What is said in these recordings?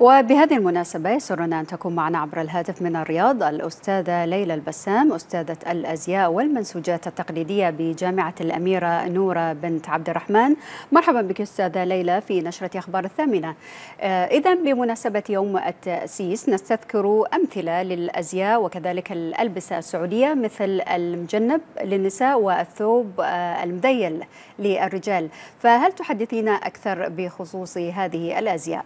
وبهذه المناسبة يسرنا أن تكون معنا عبر الهاتف من الرياض الأستاذة ليلى البسام، أستاذة الأزياء والمنسوجات التقليدية بجامعة الأميرة نورة بنت عبد الرحمن. مرحبا بك أستاذة ليلى في نشرة أخبار الثامنة. إذا بمناسبة يوم التأسيس نستذكر أمثلة للأزياء وكذلك الألبسة السعودية مثل المجنب للنساء والثوب المذيل للرجال، فهل تحدثينا أكثر بخصوص هذه الأزياء؟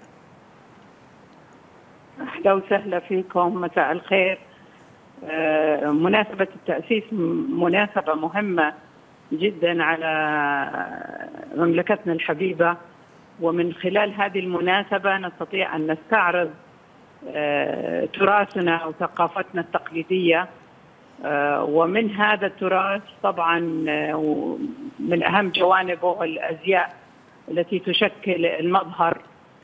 أهلا وسهلا فيكم، مساء الخير. مناسبة التأسيس مناسبة مهمة جدا على مملكتنا الحبيبة، ومن خلال هذه المناسبة نستطيع أن نستعرض تراثنا وثقافتنا التقليدية. ومن هذا التراث طبعا من أهم جوانبه الأزياء التي تشكل المظهر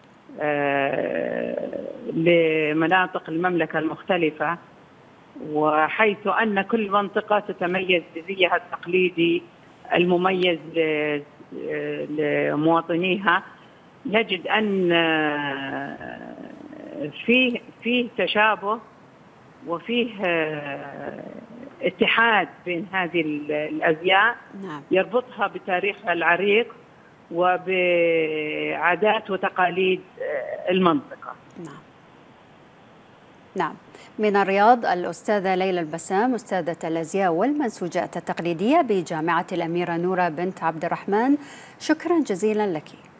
لمناطق المملكة المختلفة، وحيث أن كل منطقة تتميز بزيها التقليدي المميز لمواطنيها، نجد أن فيه تشابه وفيه اتحاد بين هذه الأزياء يربطها بتاريخها العريق وبعادات وتقاليد المنطقة. نعم. من الرياض الأستاذة ليلى البسام، أستاذة الأزياء والمنسوجات التقليدية بجامعة الأميرة نورة بنت عبد الرحمن، شكرا جزيلا لك.